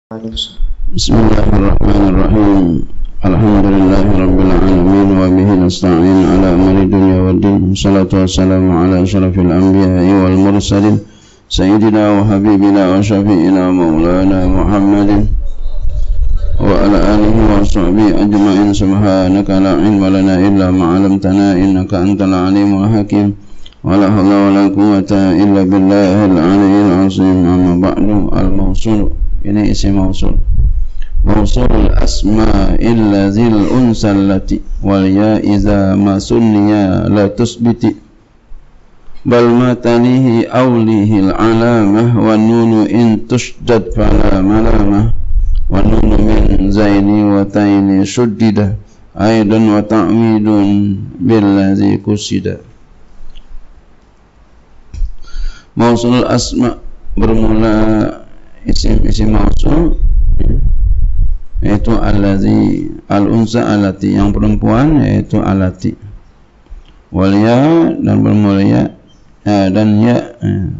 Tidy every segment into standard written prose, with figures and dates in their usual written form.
Bismillahirrahmanirrahim. Alhamdulillahirabbil alamin wa bihi nasta'in ala amri dunya waddin. Wassalatu wassalamu ala asyrafil anbiya'i wal mursalin sayyidina wa habibina wa syafi'ina maulana Muhammadin wa ala alihi wa sahbihi ajma'in. Subhanaka la ilma lana illa ma 'allamtana innaka antal alimul hakim. Wa la hawla wa la quwwata illa billahil aliyyil azim. Amma ba'du. Al-mawsul, ini isim mausul. Mausul asma'il ladzil unsallati wal ya iza ma sunniya la tusbiti bal matanihi awlihil alamah wa nunu in tushdad fala malamah wa nunu min zaini wa taini shuddida aidan wa ta'midun bil ladzi kusida. Mausul asma bermula isim mausul, yaitu allazi, al-unsa alati, yang perempuan yaitu alati, wal ya, dan bermula ya, dan ya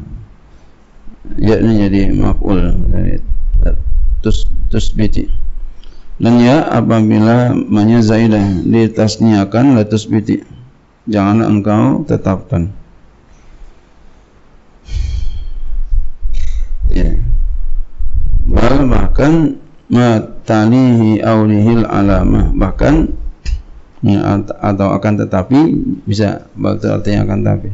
ini jadi maf'ul dari tusbiti, dan ya apabila manya zaidah ditasniakan la tusbiti, janganlah engkau tetapkan. Ya. Bahkan matanihi aulihil alamah, bahkan ya, atau akan tetapi, bisa artinya akan tetapi,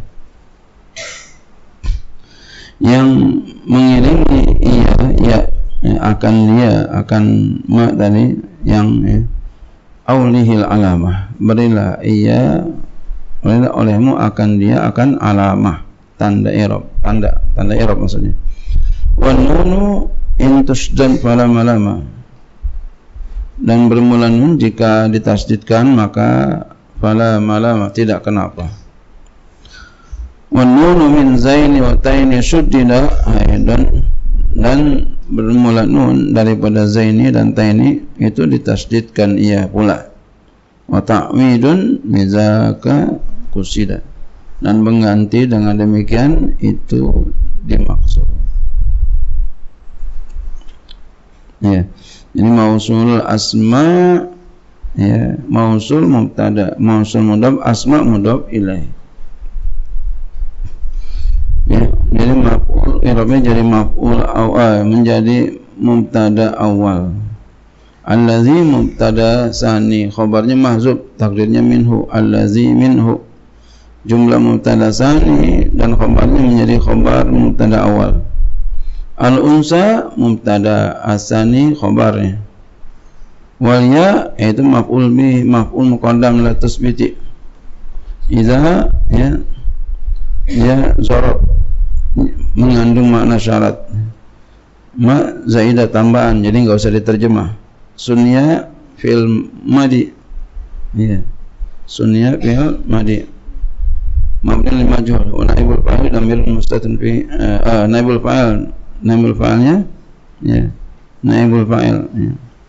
yang mengiringi ya, akan ma tadi yang aulihil alamah, berilah olehmu akan dia akan alamah, tanda i'rab maksudnya. Wa nunu in tusdan fala malama, dan bermula nun jika ditasdidkan maka fala malama, tidak kenapa. Wa nunu min zaini wa taini shuddida, dan bermula nun daripada zaini dan taini itu ditasdidkan ia pula. Wa ta'midun mizaka kusida, dan mengganti dengan demikian itu dimaksud. Ya, ini mausul asma, ya, mausul mubtada, mausul mudhaf, asma mudhaf ilaih. Ya, jadi maf'ul, i'rabnya jadi maf'ul awal, menjadi mubtada awal. Allazi mubtada sani, khabarnya mahzub, takdirnya minhu, allazi minhu. Jumlah mubtada sani dan khabarnya menjadi khabar mubtada awal. Al-unsa mubtada, asani khabarnya. Wal ya itu maf'ul bih, maf'ul muqaddam la tasbiti. Idza ya zarab, mengandung makna syarat. Ma zaidah, tambahan, jadi enggak usah diterjemah. Sunniya fil madi. Ya. Sunniya fil madi. Mabni lil majhul wa naibul fa'il damir mustatir fi naibul fa'il. Naibul fa'ilnya, ya, naibul fa'il, ya.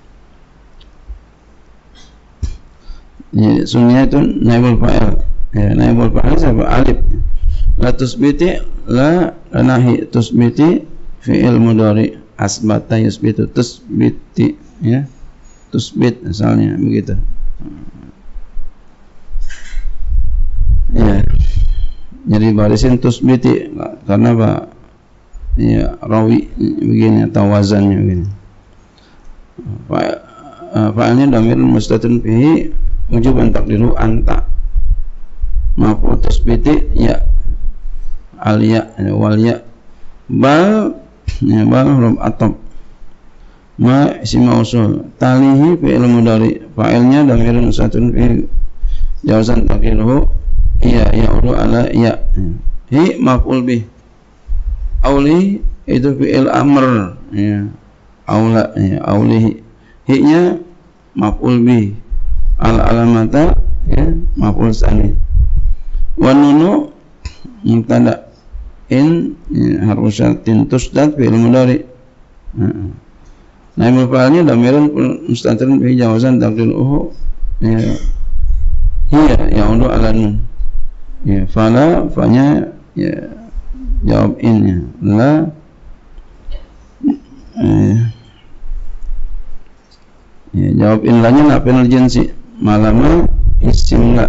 Ya, sunnah itu naibul fa'il, ya, naibul fa'il siapa? Alif. La tusbiti, la nahi, tusbiti fi'il mudhari, asbata yusbitu, tusbiti, ya, tusbit asalnya begitu. Ya, jadi barisin tusbiti, karena apa? Ya, rawi begini atau wazannya begini. Fa'ilnya dhamir mustatir fihi wujuban taqdiru anta. Maf'ul tasbiti ya, al ya wal ya, bal ya, bal huruf ataf, ma isim mausul, talihi fi'il mudhari, fa'ilnya dhamir mustatir fihi jawazan taqdiruhu ya ya'udu ala ya. Hi maf'ul bih, auli itu fi'il amr, ya, aula, ya, aulihi, hi-nya maf'ul bih, al-alamata, ya, maf'ul tsani. Wa nunu mubtada, in ya, harfu syartin tusdad fi'il mudhari. Naibul fa'ilnya dhamirun mustatirun fi jawazan taqdiruhu ya hiya ya'udu ala nun. Ya, fala, fa-nya ya jawab innya, la Ya, jawab illanya la penal jinsi, malama isim la.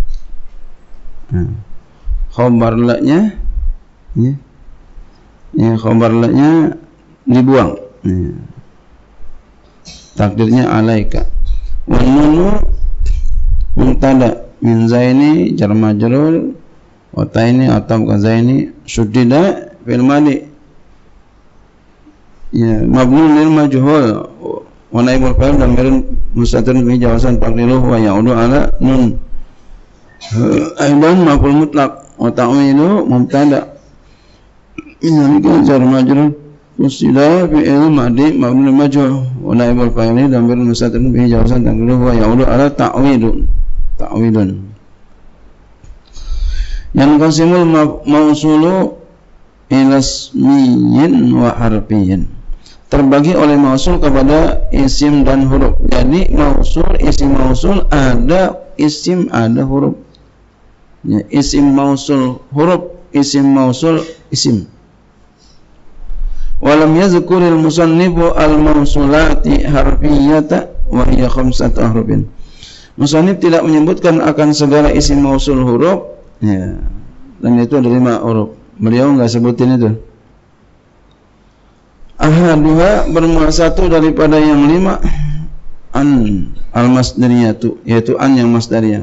Khobar la-nya ya. Ya, khobar la-nya dibuang. Ya. Takdirnya alaika. Wa nunu mubtada min zaini jar majrur wa taini atau ka zaini suddida fil madi. Ya, mabnun lil majhul wa naibul fa'il dhamirun mustatirun fi jawasan taqdiruhu wa ya'udu ala nun. Aidan maf'ul mutlaq wa ta'wilu mubtada min jar majrur Musila fi'il madi mabni majhul wa naibul fa'il dhamirun mustatirun bihi jawasan taqdiruhu wa ya'udu ala ta'widun. Yang qasimul mausulu ila ismiyyin wa harfiyyin. Terbagi oleh mausul kepada isim dan huruf. Jadi mausul, isim mausul ada isim, ada huruf. Ya, isim mausul huruf, isim mausul isim. Walam yazkuril musannifu al-mausulati harfiyata wa hiya khamsatu ahrufin. Musannif tidak menyebutkan akan segala isim mausul huruf, ya. Dan itu ada 5 huruf. Beliau enggak sebutin itu. Ahaduha bermula satu daripada yang 5 an al-masdariyatu, yaitu an yang masdariyah.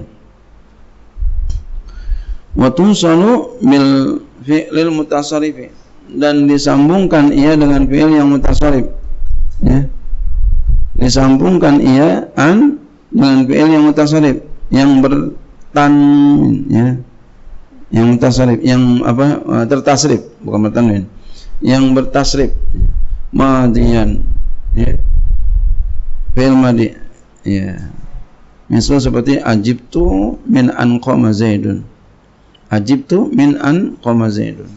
Wa tunsalu bil fi'lil mutasarrifi, dan disambungkan ia dengan fi'il yang mutasarrif, ya. Disambungkan ia an dengan fi'il yang mutasarrif, yang bertanwin, ya. Yang mutasarrif, yang apa? Tertasrif, bukan bertanwin. Yang bertasrif, madiyan, ya. Fi'il madi, ya. Misal seperti ajibtu min an qama zaidun. Ajibtu min an qama zaidun.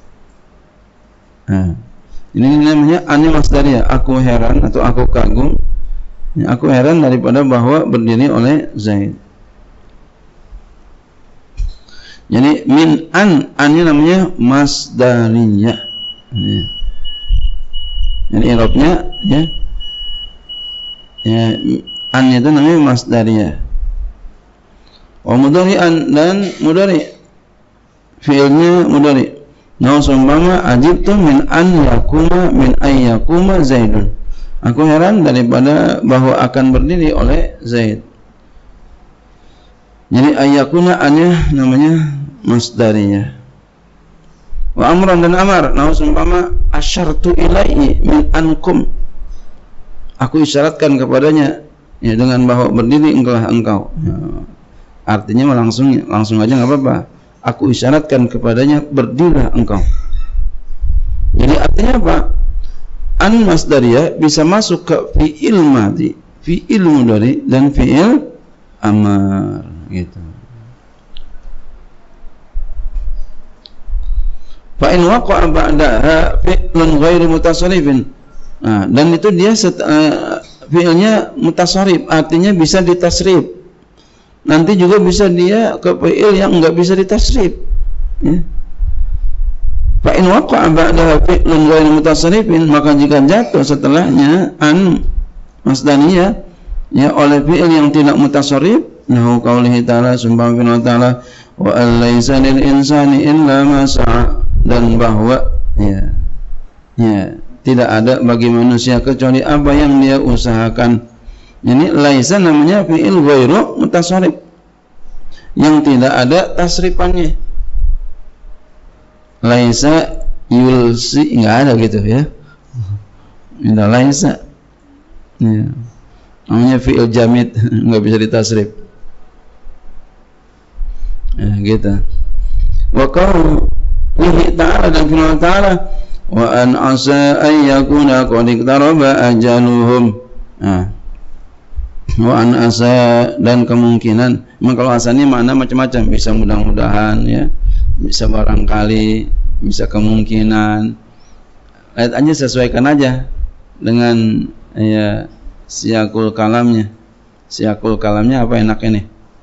Nah, ini namanya an masdariyah. Aku heran atau aku kagum. Ya, aku heran daripada bahwa berdiri oleh Zaid. Jadi min an-nya namanya masdariyah. Ya. Jadi i'rabnya ya. Ya, an itu namanya masdariyah. Wa mudhari'an, dan mudhari. Fi'ilnya mudhari. Nah, seumpama ajibtu min an yakuma min ayyakuma Zaidun. Aku heran daripada bahwa akan berdiri oleh Zaid. Jadi ayyakuna annya namanya masdariyah. Wa amran dan amar. Nah, seumpama asyartu ilaihi min ankum. Aku isyaratkan kepadanya, ya, dengan bahwa berdiri engkau. Ya, artinya langsung aja enggak apa-apa. Aku isyaratkan kepadanya, berdirilah engkau. Jadi artinya apa? An masdariyah bisa masuk ke fi'il madi, fi'il mudhari, dan fi'il amar, gitu. Fa in waqa'a ba'daha fi'lun ghairu mutasarrifin. Nah, dan itu dia fi'ilnya mutasarrif, artinya bisa ditasrif. Nanti juga bisa dia ke fi'il yang enggak bisa ditasrif, ya. Fa in waqa'a ba'daha fi'lun ghairu mutasarrifin, maka jika jatuh setelahnya an masdariyah, ya, oleh fi'il yang tidak mutasarrif, nahu qaulihi ta'ala, sumpah firman ta'ala, wa allaysa lil insani illa ma sa'a, dan bahwa ya tidak ada bagi manusia kecuali apa yang dia usahakan. Ini laisa namanya fi'il ghairu mutasarrif, yang tidak ada tasrifannya. Laisa yulsi, enggak ada gitu, ya. Ini laisa. Ya. Namanya fi'il jamid, enggak bisa ditasrif. Ya, gitu. Wa qawlihi ta'ala, dan firman ta'ala, wa an asa ay yakuna qad iqtaraba ajaluhum. Nah, wa an asa, dan kemungkinan. Memang kalau asa ini makna macam-macam, bisa mudah-mudahan, ya, bisa barangkali, bisa kemungkinan. Lihat aja, sesuaikan aja dengan, ya, siakul kalamnya. Siakul kalamnya apa enak ini?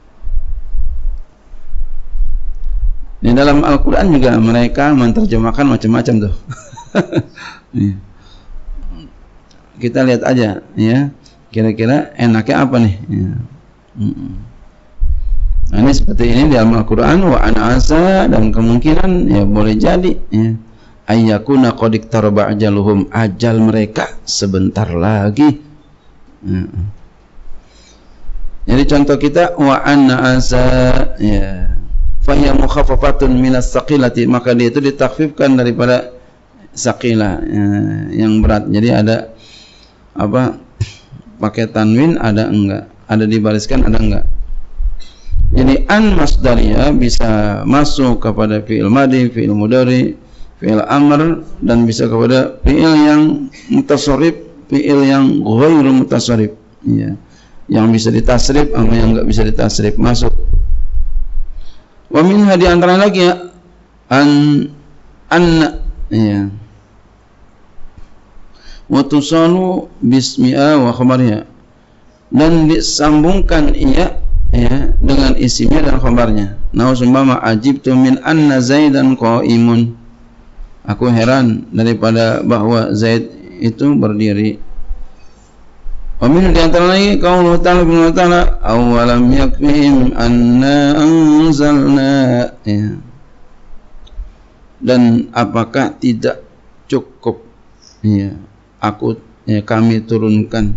Di dalam Al-Quran juga mereka menerjemahkan macam-macam tuh. Kita lihat aja, ya. Kira-kira enaknya apa nih? Ya. Nah, ini seperti ini di Al-Quran, wa an'asa, dan kemungkinan ya boleh jadi ya, ayyakuna qad iqtaraba ajaluhum, ajal mereka sebentar lagi. Ya. Jadi contoh kita wa an'asa ya, fa hiya mukhaffafatun minas saqilati, maka dia itu ditakfifkan daripada saqilah ya, yang berat. Jadi ada apa, pakai tanwin ada enggak, ada dibariskan ada enggak. Jadi an masdariyah bisa masuk kepada fi'il madhi, fi'il mudhari, fi'il amr, dan bisa kepada fi'il yang mutasarrif, fi'il yang ghairu mutasarrif ya, yang bisa ditasrif sama yang enggak bisa ditasrif masuk. Wa minha, di antara lagi ya, anna ya, wa tusalu bismi'a wa khabariha, dan disambungkan ia ya dengan isimnya dan khabarnya. Nah, umpama ajibtu min anna Zaidan qaimun, aku heran daripada bahwa Zaid itu berdiri. Wa min, di antara lagi qaulullah ta'ala awalam yakfihim anna anzalna ya. Dan apakah tidak cukup ya, kami turunkan,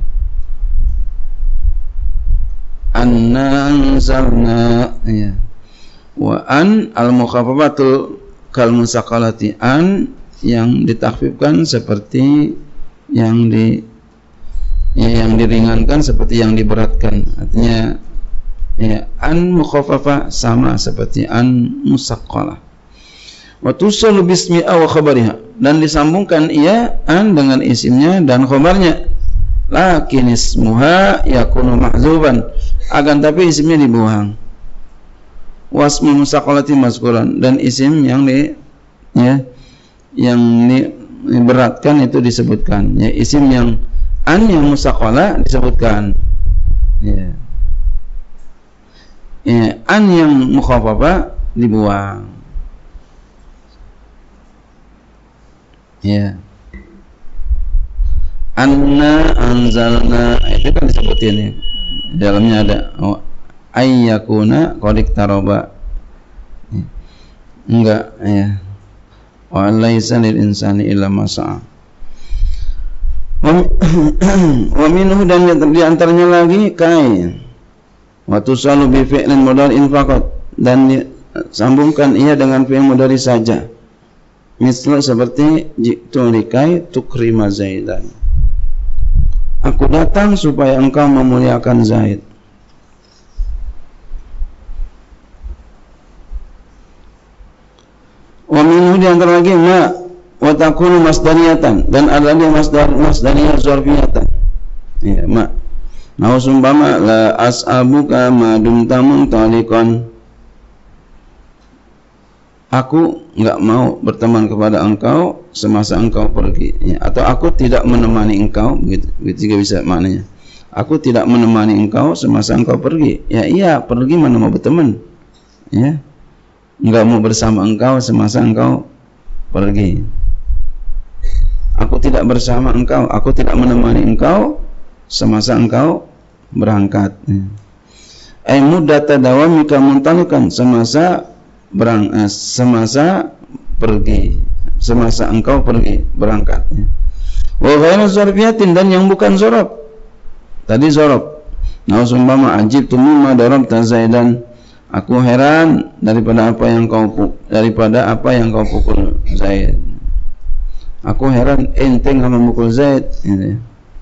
anna anzalna ya. Wa an al-mukhaffafatul kal musaqalati, an yang ditakfifkan seperti yang diringankan seperti yang diberatkan. Artinya ya, an mukhaffafa sama seperti an musaqqalah. Wa tusalu bismi'a wa khabariha, dan disambungkan ia an dengan isimnya dan khabarnya. Lakin ismuha yakunu mahzuban, akan tapi isimnya dibuang. Wasmu musaqqalati mazkuran, dan isim yang diberatkan itu disebutkan. Ya, isim yang an yang musaqqalah disebutkan. Ya. Ya, an yang mukhaffafa dibuang. Ya. Anna anzalna itu kan disebutin ya. Dalamnya ada ayyakuna qad iqtaraba. Enggak ya. Wa laisa lil insani illa ma sa'a. Wa minhu, dan di antaranya lagi kai. Wa tusalu bi fi'lin mudhari'in faqat, dan disambungkan ia dengan fi'il mudhari saja. Misal seperti jitu likai tukrima Zaidan, aku datang supaya engkau memuliakan Zaid. Wa minhu, di antara lagi ma wa takunu masdariyatan, dan ada dia masdariyah zarfiyatan ya, ma. Nah, umpama la as'abuka ma dumta muntaliqan, aku enggak mau berteman kepada engkau semasa engkau pergi ya. Atau aku tidak menemani engkau, begitu juga bisa maknanya. Aku tidak menemani engkau semasa engkau pergi. Ya iya, pergi mana mau berteman ya, enggak mau bersama engkau semasa engkau pergi. Aku tidak bersama engkau, aku tidak menemani engkau semasa engkau berangkat ya. Ai muddata dawamika muntalikan, semasa pergi, semasa engkau pergi berangkat ya. Wa ghairu zarfiyatin, dan yang bukan zorob. Tadi zorob. Nah, umpama ajibtu mimma darabta Zaidan, aku heran daripada apa yang kau pukul Zaid. Aku heran ente enggak memukul Zaid ini.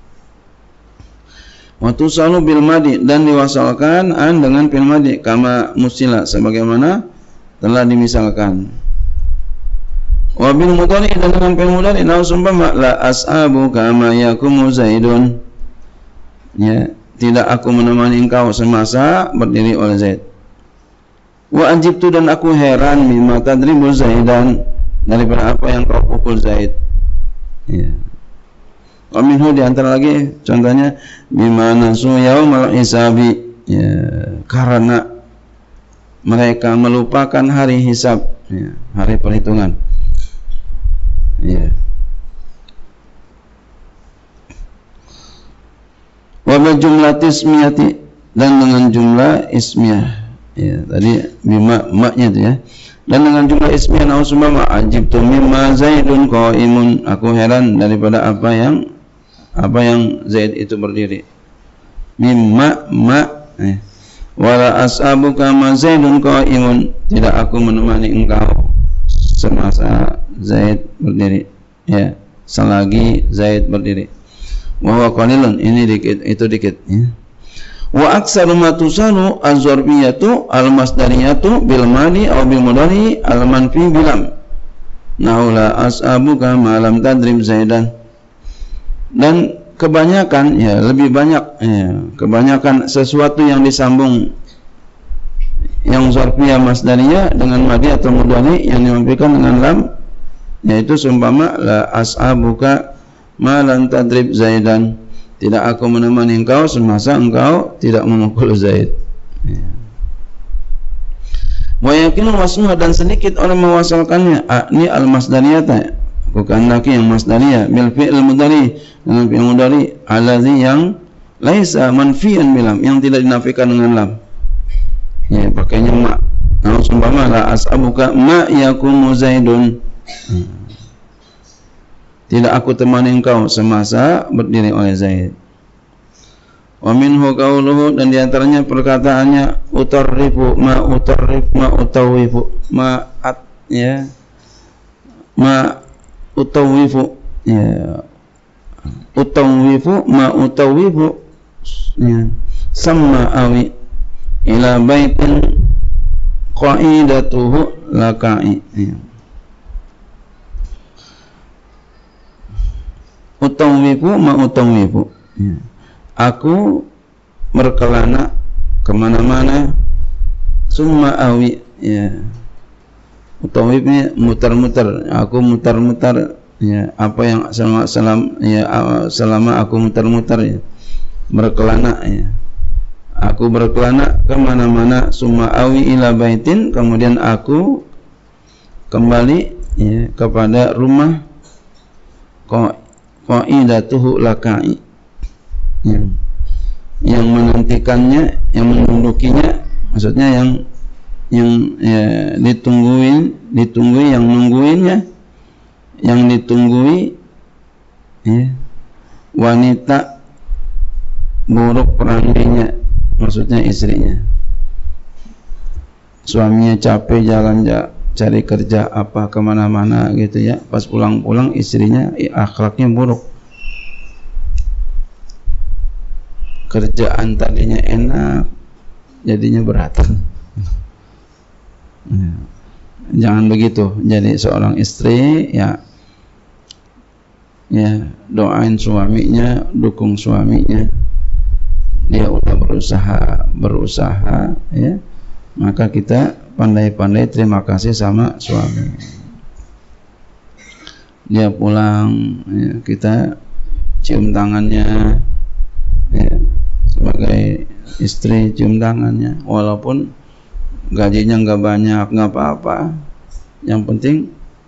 Wa tusalu bil madi, dan diwasalkan an dengan fil madi kama musila, sebagaimana telah dimisalkan. Wa bil mudhari, dan dengan fi'il mudhari, na umpama la as'abu kama yakumu Zaidun ya, tidak aku menemani engkau semasa berdiri oleh Zaid. Wa ajibtu, dan aku heran mimma tadribu Zaidan, daripada apa yang kau pukul Zaid ya. Wa minhu, di antara lagi contohnya bimana su yaumal hisabi ya, karena mereka melupakan hari hisab ya, hari perhitungan ya. Wa jumlah ismiyati, dan dengan jumlah ismiyah. Ya, tadi bima maknya itu ya. Dan dengan jumlah ismiyah nausubama ajibtu mimma Zaidun qaimun, aku heran daripada apa yang Zaid itu berdiri. Mimma wala as'abuka ma Zaidun qaimun, tidak aku menemani engkau semasa Zaid berdiri, ya, selagi Zaid berdiri. Wa huwa qalilun, ini dikit, itu dikit, ya. Wa aksaru ma tusalu az-zarbiyatu al-masdariyatu bil madi aw bil mudari al-manfi bilam. Naula as'abuka ma lam tadrib Zaidan. Dan kebanyakan, ya, lebih banyak, ya, kebanyakan sesuatu yang disambung yang zarfiyah masdariyah dengan madi atau mudhari yang dimanfikan dengan lam, yaitu seumpama la as'abuka ma lam tadrib Zaidan, tidak aku menemani engkau semasa engkau tidak memukul Zaid. Wa yakinu wasmuha, dan sedikit orang mewasalkannya, ini al-masdariyata, bukan lagi yang masdariyah, bil fi'il mudhari, dengan fi'il mudhari allazi yang laisa manfiyan bilam, yang tidak dinafikan dengan lam. Ya, pakainya ma. Nah, umpama la as'abuka ma yakumu Zaidun, tidak aku temani engkau semasa berdiri oleh Zaid. Wa minhu qauluhu, dan diantaranya perkataannya utarrifu ma utawifu ma at, ya, ma utawifu, ya, utawifu ma utawifu, ya, sama awi ila baitin qaidatuhu laka'i, ya. Utawifu ma utawifu, ya. Aku berkelana kemana-mana, summa awi, ya. Utawifnya mutar-mutar, aku mutar-mutar, ya, apa yang selama aku mutar-mutar, ya, berkelana, ya. Aku berkelana kemana-mana, summa awi ila baitin, kemudian aku kembali, ya, kepada rumah qaidatuhu laka'i, ya, yang menantikannya, yang mendudukinya, maksudnya yang ya, ditunggui, yang nungguinnya, yang ditunggui, ya, wanita buruk perandinya, maksudnya istrinya. Suaminya capek jalan cari kerja apa kemana-mana gitu, ya, pas pulang-pulang istrinya akhlaknya buruk. Kerjaan tadinya enak, jadinya berat. Jangan begitu. Jadi seorang istri, ya, doain suaminya, dukung suaminya. Dia udah berusaha, ya, maka kita pandai-pandai terima kasih sama suami. Dia pulang, ya, kita cium tangannya, ya, sebagai istri cium tangannya, walaupun gajinya nggak banyak, nggak apa-apa. Yang penting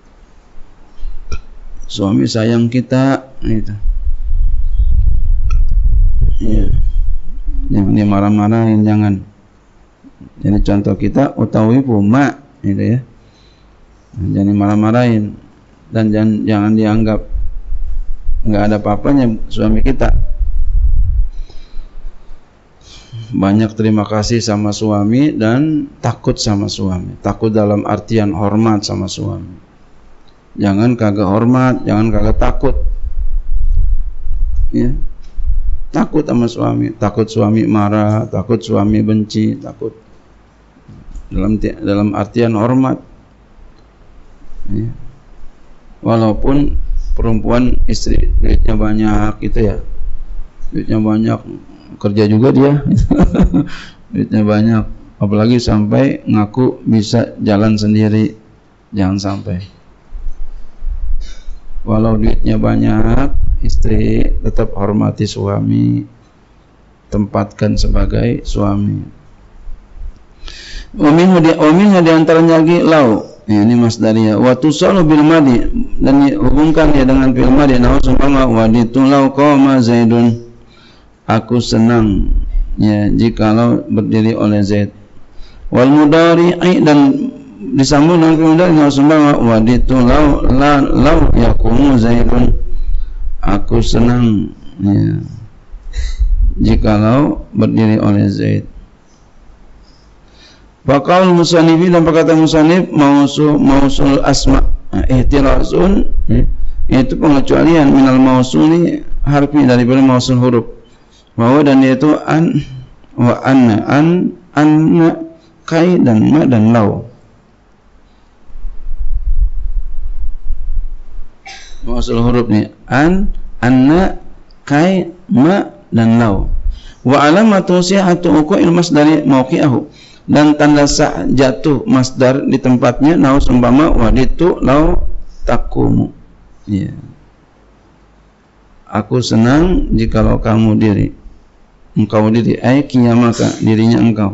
suami sayang kita, gitu. Ya. Jangan dimarah-marahin, jangan. Jadi contoh kita utawifu ma, gitu, ya. Jangan dimarah-marahin, dan jangan dianggap nggak ada apa-apanya suami kita. Banyak terima kasih sama suami dan takut sama suami. Takut dalam artian hormat sama suami. Jangan kagak hormat, jangan kagak takut, ya. Takut sama suami, takut suami marah, takut suami benci, takut dalam artian hormat, ya. Walaupun perempuan istri duitnya banyak gitu, ya, duitnya banyak, kerja juga dia duitnya banyak, apalagi sampai ngaku bisa jalan sendiri. Jangan sampai. Walau duitnya banyak, istri tetap hormati suami, tempatkan sebagai suami. Waminha diantaranya lagi lau, ya, ini masdariyah. Wa tusalu bil madi, dan dihubungkan ya dengan bil madi. Nah, umpama waditu lau qama Zaidun, aku senang ya jikalau berdiri oleh Zaid. Wal mudari'i dan disambung dengan kemudian sembah waditu lau yaqumu Zaidun, aku senang ya jikalau berdiri oleh Zaid. Faqaul musannifi dan perkata musannif mausul asma ihtirazun yaitu pengecualian minal mausuli harfi daripada mausul huruf. Bahwa dan yaitu an wa anna kai dan ma dan lau. Mausul huruf ni anna kai ma dan lau. Wa alamatu sihhatu uqil masdari mawqi'ahu, dan tanda sah jatuh masdar di tempatnya nahu umpama waditu lau taqumu. Ya. Aku senang jikalau kamu diri. Engkau diri ai qiyamaka, dirinya engkau.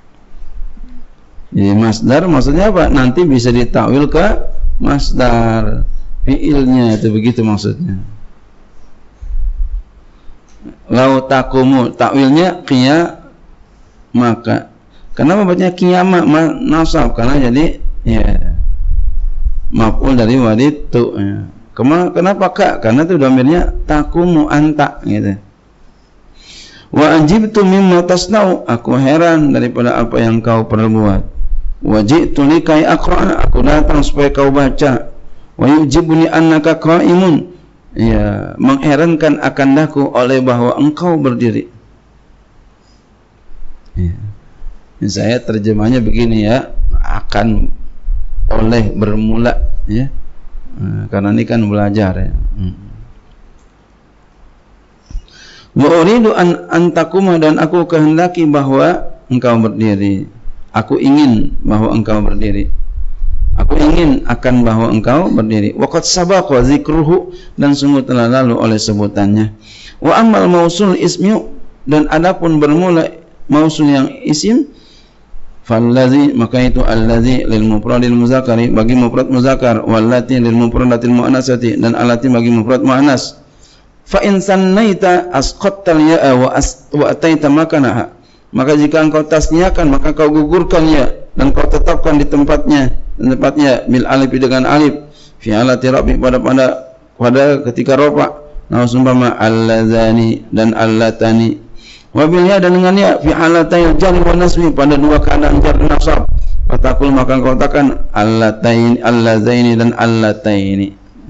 Jadi masdar maksudnya apa? Nanti bisa ditakwil ke masdar fiilnya, itu begitu maksudnya. Lau taqumu takwilnya qiyamaka. Kenapa bacanya qiyama nasab? Karena jadi ya maf'ul dari waditu ya. Kenapa kak? Karena itu dhamirnya taqumu anta gitu. Wa ajibtu mimma tasna'u, aku heran daripada apa yang kau perbuat. Wa ji'tu likai aqra, aku datang supaya kau baca. Wa yujibuni annaka qa'imun, ya mengherankan akan daku oleh bahwa engkau berdiri. Ya. Saya terjemahnya begini ya, akan oleh bermula ya, karena ini kan belajar ya. Wa uridu an takuma, dan aku kehendaki bahwa engkau berdiri. Aku ingin bahwa engkau berdiri. Aku ingin akan bahwa engkau berdiri. Wa qad sabaqa dzikruhu, dan sungguh telah lalu oleh sebutannya. Wa ammal mausul ismi, dan adapun bermula mausul yang isim, fallazi, maka itu allazi lil mufradil muzakkari, bagi mufrad muzakkar, wallati lil mufradatil muannasati, dan allati bagi mufrad muannas. Fa in sannaita asqattal ya'a wa ataita makanaha, maka jika engkau tasniakan maka kau gugurkan ya dan kau tetapkan di tempatnya bil alif dengan alif fi alati rabi, pada ketika rafa. Nah umpama allazani dan allatani, wabilnya dan dengan ya fi halatayil jar wa nasbi, pada dua keadaan jar dan nasab. Fatakul, maka engkau katakan allatain allazaini dan allataini.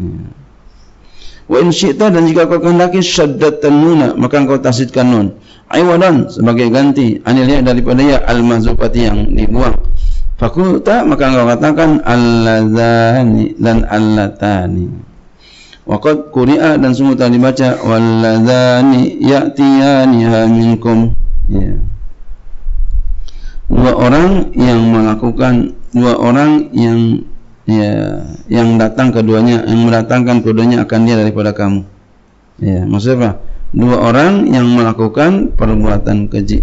Wa in syi'ta, dan jika kau kehendaki syaddatan nuna, maka engkau tasydidkan nun aiwadan sebagai ganti anil ya daripada ya al-mahzufati yang dibuang. Fakulta, maka engkau katakan allazani dan allatani. Waqad quri'a, dan sungguh telah dibaca walladzani ya'tiyaniha minkum ya. Dua orang yang melakukan, dua orang yang ya yang datang keduanya, yang mendatangkan keduanya akan dia daripada kamu ya. Maksudnya apa? Dua orang yang melakukan perbuatan keji.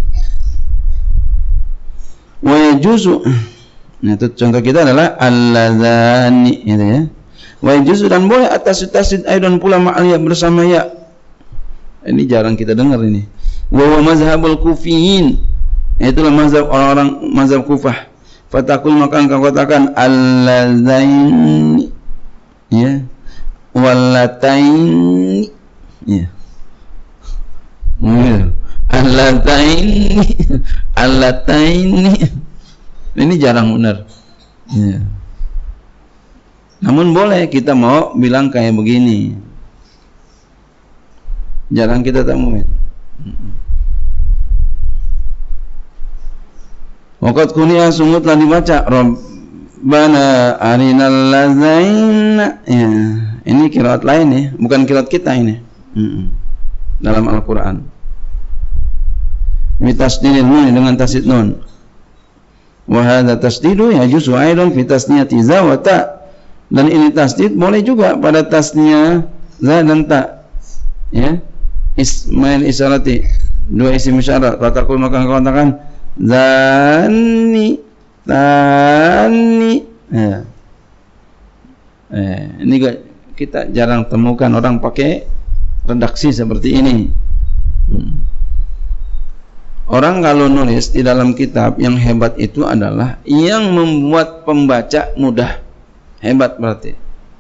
Wa yajuzu, nah itu contoh kita adalah alladzani gitu ya. Wa yajuzu, dan boleh atas tasid aidan pula ma'al ya, bersama ya. Ini jarang kita dengar ini. Wa mazhabul kufiyin, itulah mazhab orang-orang mazhab Kufah. Fatakul, maka engkau katakan allazaini ya wallataini ya. Allataini ini jarang benar ya. Namun boleh kita mau bilang kayak begini, jarang kita temuin. Waqad kuliah, sungguh telah dibaca Rabbana arinal lazaina ya. Ini qiraat lain ya, bukan qiraat kita ini dalam Al-Quran. Bitasdidil nun, dengan tasdid nun. Wa hadza tasdidu yajuzu aidan fi tasniyati za wa ta, dan ini tasdid boleh juga pada tasnya za dan ta ya. Ismail isyarati, dua isim isyarat. Fatakul, maka engkau katakan zani tani ya. Ini kita jarang temukan orang pakai redaksi seperti ini. Orang kalau nulis di dalam kitab, yang hebat itu adalah yang membuat pembaca mudah. Hebat berarti.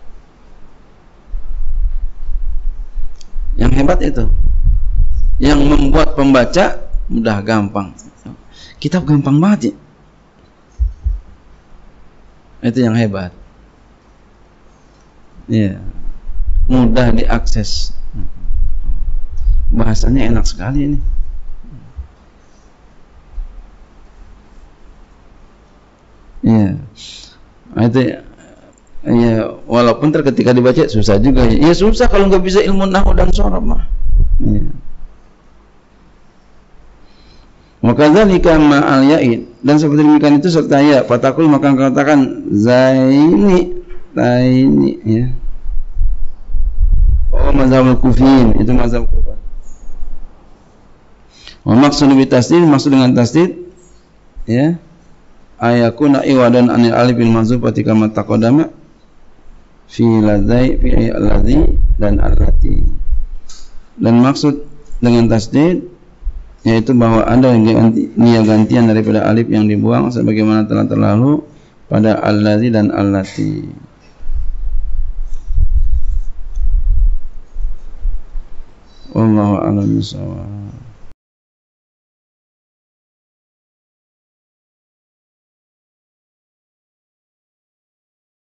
Yang hebat itu yang membuat pembaca mudah, gampang. Kitab gampang banget ya. Itu yang hebat. Ya, mudah diakses. Bahasanya enak sekali ini. Ya, itu ya, walaupun ketika dibaca susah juga. Ya susah kalau nggak bisa ilmu nahwu dan shorab mah. Ya. Wakadzalika ma'al ya'id, dan seperti demikian itu serta ya, fatakul maka katakan zaini taini ya. Oh, mazhabul kufiyin, itu mazhab Kufah. Wa maksud bi tasdid, maksud dengan tasdid ya, ayakuna iwadan anil alif bil mazhub ketika mataqaddama fi ladzi fi alladzi dan allati. Dan maksud dengan tasdid yaitu bahwa ada gantian daripada alif yang dibuang sebagaimana telah terlalu pada alladzi dan allati. Wallahu a'lam bishawab.